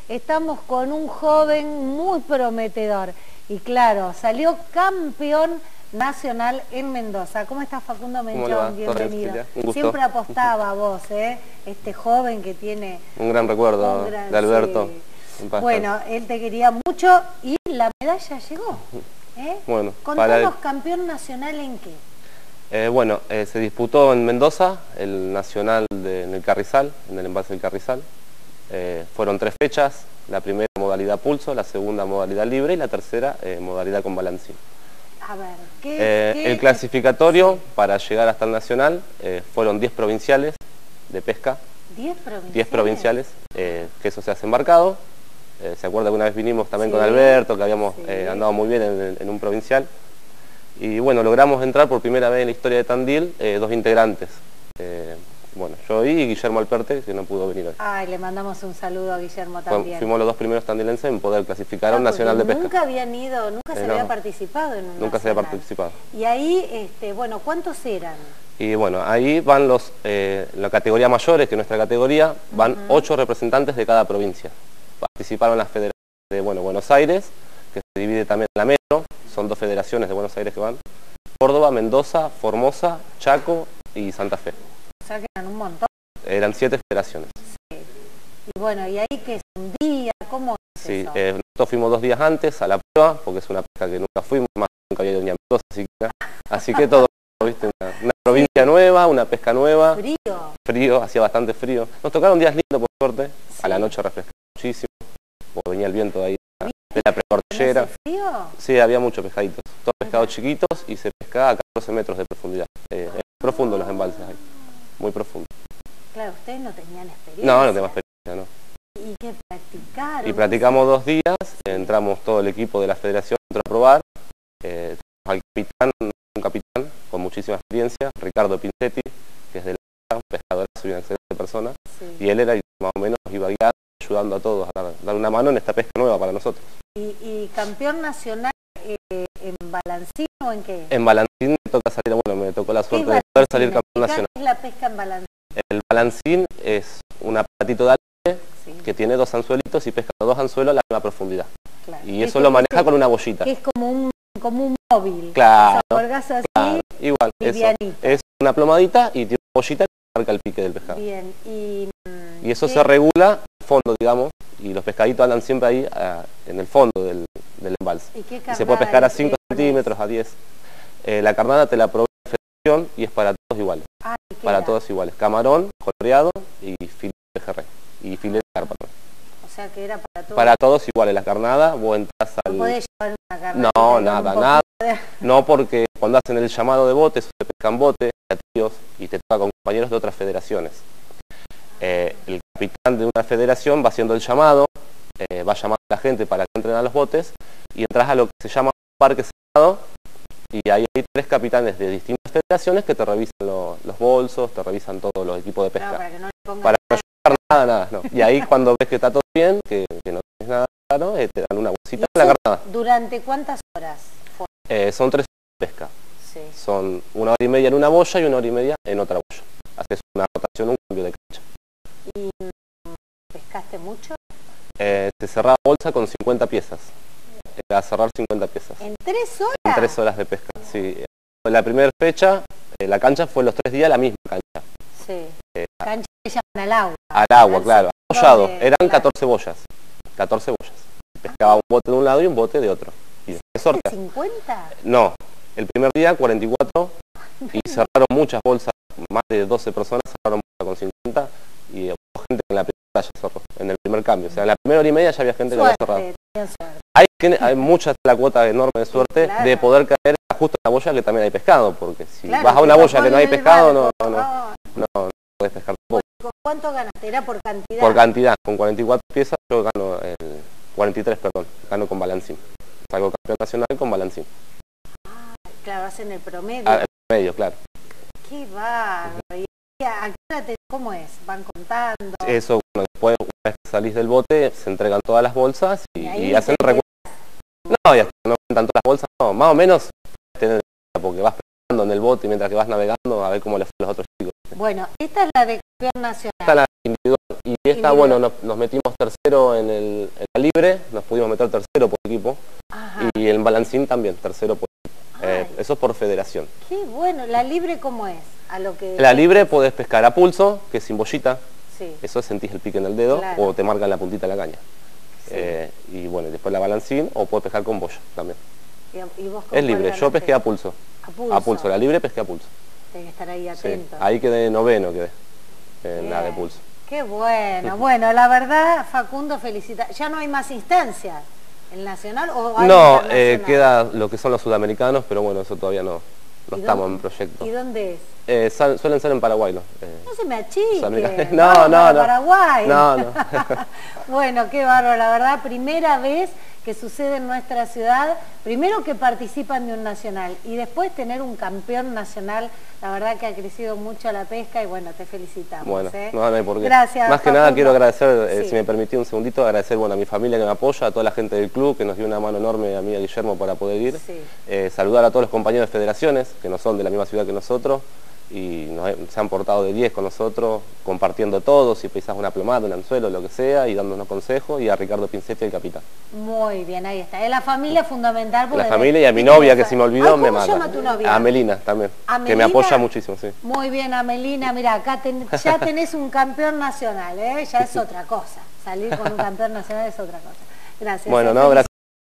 estamos con un joven muy prometedor. Y claro, salió campeón nacional en Mendoza. ¿Cómo estás, Facundo Menchón? Bienvenido. Un gusto. Siempre apostaba a vos, este joven que tiene... Un gran recuerdo de Alberto. Sí. Bueno, él te quería mucho y la medalla llegó. Bueno, contanos, campeón nacional ¿en qué? Se disputó en Mendoza, el nacional en el Carrizal, en el embalse del Carrizal. Fueron 3 fechas, la primera modalidad pulso, la segunda modalidad libre y la tercera modalidad con balancín. A ver, el clasificatorio para llegar hasta el nacional fueron 10 provinciales de pesca. 10 provinciales. 10 provinciales, que eso se hace embarcado. ¿Se acuerda que una vez vinimos también con Alberto, que habíamos andado muy bien en un provincial? Y bueno, logramos entrar por primera vez en la historia de Tandil 2 integrantes. Yo y Guillermo Alperte, que no pudo venir hoy. Ay, le mandamos un saludo a Guillermo también. Fuimos los 2 primeros tandilenses en poder clasificar a un nacional de pesca. Nunca habían ido, nunca se había participado en un Nunca se había participado. Y ahí, ¿cuántos eran? Y bueno, ahí van la categoría mayores, que es nuestra categoría, van 8 representantes de cada provincia. Participaron las federaciones de Buenos Aires, que se divide también en la metro, son 2 federaciones de Buenos Aires que van, Córdoba, Mendoza, Formosa, Chaco y Santa Fe. O sea que eran un montón. Eran 7 federaciones. Sí. Y bueno, ¿y ahí qué es? ¿Un día? ¿Cómo es eso? Nosotros fuimos 2 días antes a la prueba, porque es una pesca que nunca fuimos, más nunca había ido ni a Mendoza, así que todo, ¿viste? Una provincia nueva, una pesca nueva. Frío, hacía bastante frío. Nos tocaron días lindos, por suerte, a la noche refrescaba muchísimo, porque venía el viento de ahí, de la precordillera. ¿Hace frío? Sí, había muchos pescaditos, todos pescados chiquitos y se pescaba a 14 metros de profundidad. Es profundo los embalses ahí, muy profundo. Claro, ustedes no tenían experiencia. No teníamos experiencia, no. ¿Y qué practicaron? Y practicamos 2 días, entramos todo el equipo de la federación a probar, al capitán, un capitán con muchísima experiencia, Ricardo Pincetti, que es de la pescadora, soy una excelente persona, y él era el que más o menos nos iba guiando, ayudando a todos a dar una mano en esta pesca nueva para nosotros. ¿Y campeón nacional en balancín o en qué? En balancín me toca salir, me tocó la suerte de poder salir campeón nacional. ¿Qué es la pesca en balancín? El balancín es un aparatito de aire que tiene 2 anzuelitos y pesca 2 anzuelos a la misma profundidad. Claro. Y eso lo maneja con una boyita. Que es como un móvil. Claro, o sea, así, claro, igual, eso. Es una plomadita y tiene una boyita que marca el pique del pescado. Bien, y eso se regula al fondo, digamos, y los pescaditos andan siempre ahí en el fondo del embalse. ¿Y se puede pescar a 5 centímetros, a 10. La carnada te la provee la federación y es para todos iguales. Para todos iguales. Camarón, coloreado y filete de pejerrey. Y filete de carpa. O sea que era para todos. Para todos iguales. La carnada, vos entras al... ¿No podés llevar una carnada? No, nada. No, porque cuando hacen el llamado de botes, se pescan botes, y te toca con compañeros de otras federaciones. El capitán de una federación va haciendo el llamado, va llamando a la gente para que entren a los botes, y entras a lo que se llama un parque cerrado, y ahí hay 3 capitanes de distintas federaciones que te revisan los bolsos, te revisan todos los equipos de pesca. No, para que no le pongan para no llevar nada, no. Y ahí cuando ves que está todo bien, que no tienes nada raro, te dan una bolsita de la carnada. ¿Durante cuántas horas fue? Son 3 horas de pesca. Son 1 hora y media en una boya y 1 hora y media en otra boya. Haces una rotación, un cambio de cancha. ¿Y pescaste mucho? Se cerraba bolsa con 50 piezas. Era cerrar 50 piezas. ¿En 3 horas? En 3 horas de pesca, sí. La primera fecha, la cancha fue los 3 días la misma cancha. Sí. Cancha que llaman al agua. Al agua, claro. Abollado. Eran 14 boyas. 14 boyas. Pescaba un bote de un lado y un bote de otro. Y ¿50? No. El primer día 44 y cerraron muchas bolsas, más de 12 personas cerraron bolsas con 50 y hubo gente que en la primera ya cerró, en el primer cambio. O sea, en la primera hora y media ya había gente que había cerrado. Hay mucha la cuota enorme de suerte de poder caer justo en la boya que también hay pescado, porque si vas a una boya que no hay pescado, no puedes pescar tampoco. ¿Con cuánto ganaste? ¿Era por cantidad? Por cantidad, con 44 piezas yo gano 43, perdón, gano con balancín. Salgo campeón nacional con balancín. Claro, hacen el promedio. El promedio, claro. Qué bárbaro. ¿Cómo es? ¿Van contando? Eso, bueno, después, una vez que salís del bote, se entregan todas las bolsas y hacen recuento. No, ya no cuentan todas las bolsas, no, más o menos, porque vas pensando en el bote mientras que vas navegando a ver cómo le fue a los otros chicos. Bueno, esta es la de campeón nacional. Esta es la individual, y Y esta, bueno, nos metimos tercero en la libre, nos pudimos meter tercero por equipo. Ajá. Y en balancín también, tercero por equipo. Eso es por federación. Qué bueno. ¿La libre cómo es? La libre podés pescar a pulso, que es sin bollita. Sí. Eso sentís el pique en el dedo, claro. O te marcan la puntita de la caña. Sí. Y bueno, después la balancín, o podés pescar con boya también. ¿Y vos es libre, yo pesqué a pulso. A pulso, la libre pesqué a pulso. Tenés que estar ahí atento. Sí. Ahí quedé noveno, en la de pulso. Qué bueno. Bueno, la verdad, Facundo, felicita. ¿Ya no hay más instancias? ¿El nacional o hay no, queda lo que son los sudamericanos, pero bueno, eso todavía no estamos en proyecto. ¿Y dónde es? Suelen ser en Paraguay. No se me achique. No. Paraguay. No. Bueno, qué bárbaro, la verdad, primera vez que sucede en nuestra ciudad, primero que participan de un nacional y después tener un campeón nacional, la verdad que ha crecido mucho la pesca y bueno, te felicitamos. Bueno, no hay por qué. Gracias. Más que nada quiero agradecer, si me permití un segundito, agradecer a mi familia que me apoya, a toda la gente del club que nos dio una mano enorme, a mí y a Guillermo para poder ir. Sí. Saludar a todos los compañeros de federaciones que no son de la misma ciudad que nosotros y se han portado de 10 con nosotros, compartiendo todo, si pisás una plomada, un anzuelo, lo que sea, y dándonos consejos, y a Ricardo Pincetti, el capitán. Muy bien, ahí está. Es la familia fundamental. La familia y a mi novia, que si me olvidó, me mata. ¿Cómo se llama tu novia? A Melina también, que me apoya muchísimo, sí. Muy bien, Amelina, mira, acá ya tenés un campeón nacional, ya es otra cosa. Salir con un campeón nacional es otra cosa. Gracias. Bueno, no, gracias.